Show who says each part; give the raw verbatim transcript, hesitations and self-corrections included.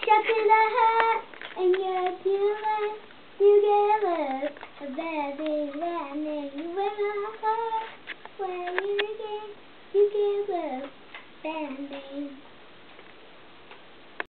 Speaker 1: Shot to the heart, and you're feeling, you get love, a bad thing landing, you win my heart, where you again, you give love, bad thing.